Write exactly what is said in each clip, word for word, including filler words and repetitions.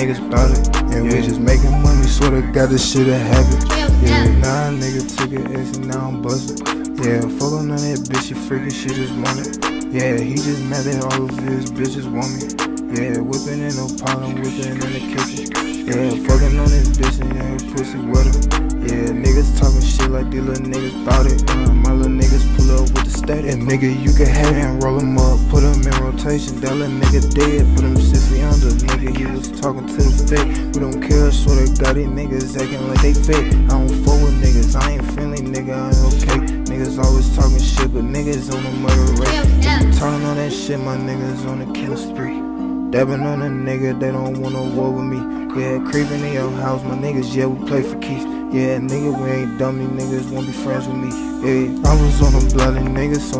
niggas bout it. And yeah, we just making money, sorta got this shit a habit. Yeah, nah, nigga took it X and now I'm buzzing. Yeah, fuck on that bitch, she freaking, she just want it. Yeah, he just mad that all of his bitches want me. Yeah, whipping in no problem, whipping in the kitchen. Yeah, fucking on this bitch and her pussy with her. Yeah, niggas talking shit like these little niggas bout it. Uh, my little niggas pull up with the stat. And nigga, you can have it and roll them up, put them in rotation. That little nigga dead, put him sixty under. Nigga, he was talking to the fake. We don't care, sorta got these niggas acting like they fake. I don't fuck with niggas, I ain't friendly, nigga, I ain't okay. Niggas always talking shit, but niggas on the murder rate. Talking all that shit, my niggas on the kill spree. Dabbing on a nigga, they don't wanna war with me. Yeah, creeping in your house, my niggas, yeah, we play for keys. Yeah, nigga, we ain't dumb, these niggas won't be friends with me. Yeah, I was on the bloody niggas, so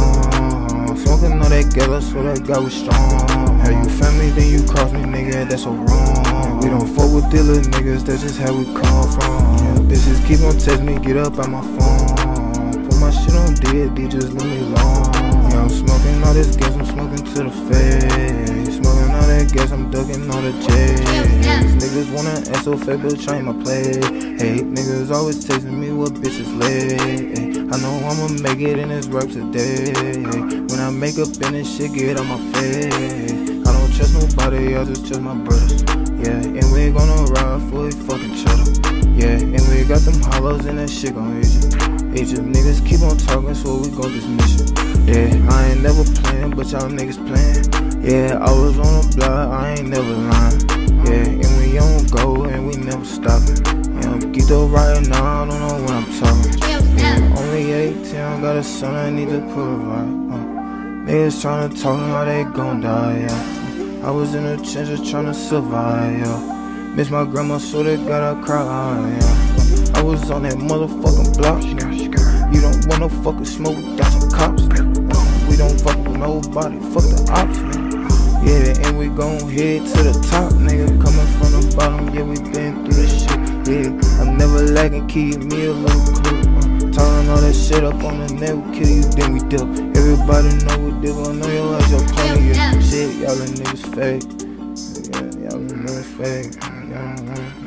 uh, smoking all that gala, so that guy was strong. How you family, then you cross me, nigga, that's so wrong. We don't fuck with dealer niggas, that's just how we come from. Yeah, bitches keep on texting me, get up on my phone. Put my shit on D, D, just leave me alone. Yeah, I'm smoking all this gas, I'm smoking to the face. Smoking all that gas, I'm ducking all the J's. Niggas wanna S O fake, but trying my play. Hey, niggas always texting me what bitches lay. Hey, I know I'ma make it in this rap today. Hey, when I make up in this shit, get on my face. I don't trust nobody, I just trust my brothers. Yeah, and we gonna ride for a fucking cheddar. Yeah, and we got them hollows and that shit gon' eat you. Eat you. Niggas keep on talking, so we gon' dismiss you. Yeah, I ain't never playing, but y'all niggas playing. Yeah, I was on the block, I ain't never lying. Yeah, and we on go, and we never stopping. Yeah, I'm geeked up right now, I don't know what I'm talking. Yeah, only eighteen, got a son, I need to put it right. Uh, niggas tryna talk how they gon' die, yeah. I was in the trenches tryna survive, yeah. Miss my grandma, so they gotta cry, yeah. I was on that motherfucking block, yeah. You don't want no fucking smoke, got some cops, uh, we don't fuck with nobody, fuck the ops, man. Yeah, and we gon' head to the top, nigga. Coming from the bottom, yeah, we been through this shit. Yeah, I'm never lagging, keep me a little clue. Uh, talking all that shit up on the net, we kill you, then we dip. Everybody know we dip, I know your ass, your pony, yeah. Shit, y'all niggas fake. Yeah, y'all niggas fake. Yeah,